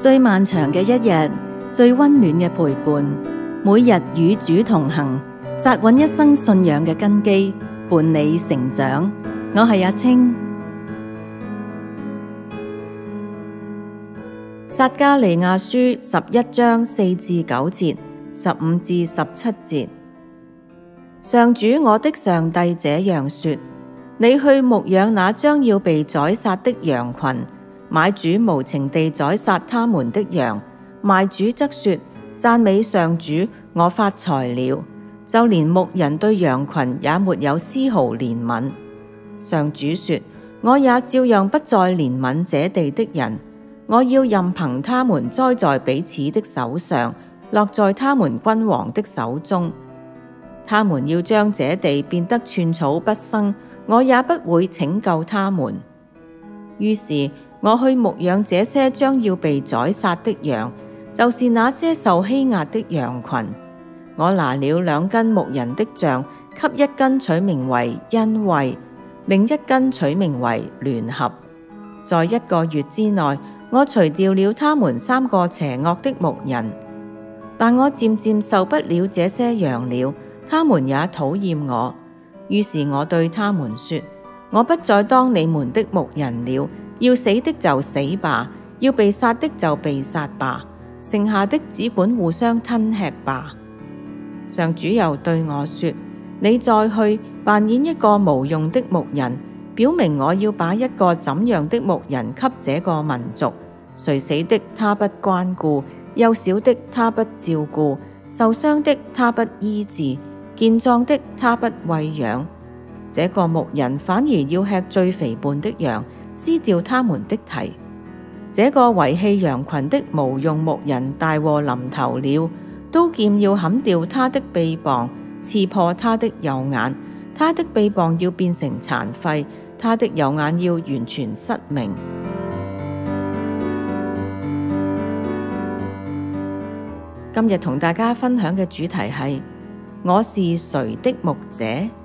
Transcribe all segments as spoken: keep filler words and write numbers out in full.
最漫長嘅一日，最溫暖嘅陪伴，每日與主同行，扎穩一生信仰嘅根基，伴你成長。我係阿青。撒迦利亞書十一章四至九節，十五至十七節。上主我的上帝這樣說：你去牧養那將要被宰殺的羊群，買主無情地宰殺他們的羊。賣主則說：讚美上主，我發財了。就連牧人對羊群也沒有絲毫憐憫。上主說：我也照樣不再憐憫這地的人。我要任憑他們栽在彼此的手上，落在他們君王的手中。他們要將這地變得寸草不生，我也不會拯救他們。於是我去牧養這些將要被宰殺的羊，就是那些受欺壓的羊群。我拿了兩根牧人的杖，給一根取名為恩惠，另一根取名為聯合。在一個月之內，我除掉了他們三個邪惡的牧人。但我漸漸受不了這些羊了，他們也討厭我。於是我對他們說：我不再當你們的牧人了，要死的就死吧，要被殺的就被殺吧，剩下的只管互相吞吃吧。上主又對我說：你再去扮演一個無用的牧人，表明我要把一個怎樣的牧人給這個民族。垂死的他不關顧，幼小的他不照顧，受傷的他不醫治，健壯的他不餵養。這個牧人反而要吃最肥胖的羊，撕掉他們的蹄。這個遺棄羊群的無用牧人大禍臨頭了，刀劍要砍掉他的臂膀，刺破他的右眼，他的臂膀要變成殘廢，他的右眼要完全失明。今日同大家分享嘅主題係：我是誰的牧者？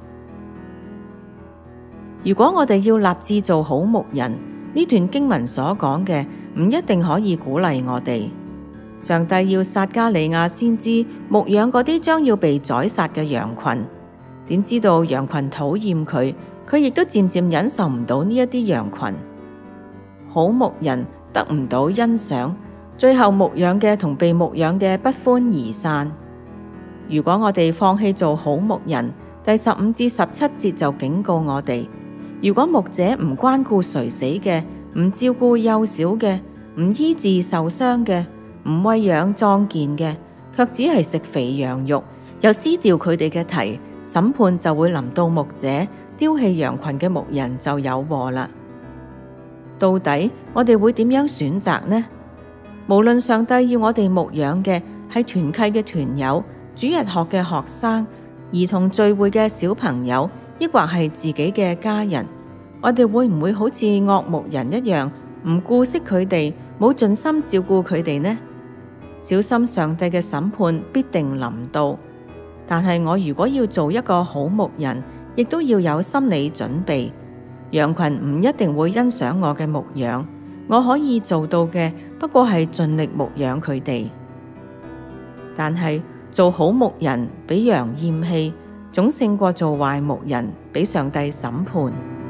如果我哋要立志做好牧人，呢段經文所講嘅唔一定可以鼓勵我哋。上帝要撒迦利亞先知牧養嗰啲將要被宰殺嘅羊群，點知道羊群討厭佢，佢亦都漸漸忍受唔到呢一啲羊群。好牧人得唔到欣賞，最後牧養嘅同被牧養嘅不歡而散。如果我哋放棄做好牧人，第十五至十七節就警告我哋：如果牧者唔關顧垂死嘅，唔照顧幼小嘅，唔醫治受傷嘅，唔餵養壯健嘅，卻只係食肥羊肉，又撕掉佢哋嘅蹄，審判就會臨到牧者，丟棄羊群嘅牧人就有禍啦。到底我哋會點樣選擇呢？無論上帝要我哋牧養嘅係團契嘅團友、主日學嘅學生、兒童聚會嘅小朋友，抑或係自己嘅家人，我哋會唔會好似惡牧人一樣，唔顧惜佢哋，冇盡心照顧佢哋呢？小心上帝嘅審判必定臨到。但係我如果要做一個好牧人，亦都要有心理準備。羊群唔一定會欣賞我嘅牧養，我可以做到嘅不過係盡力牧養佢哋。但係做好牧人俾羊厭棄，總勝過做壞牧人俾上帝審判。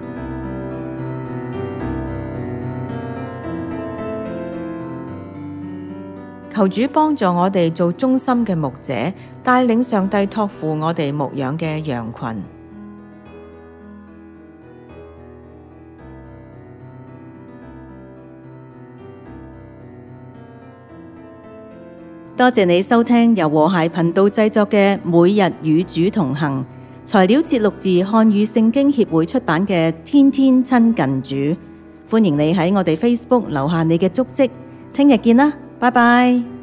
求主幫助我哋做忠心嘅牧者，帶領上帝託付我哋牧養嘅羊群。多謝你收聽由和諧頻道製作嘅《每日與主同行》，材料節錄自漢語聖經協會出版嘅《天天親近主》。歡迎你喺我哋 Facebook 留下你嘅足跡。聽日見啦，拜拜。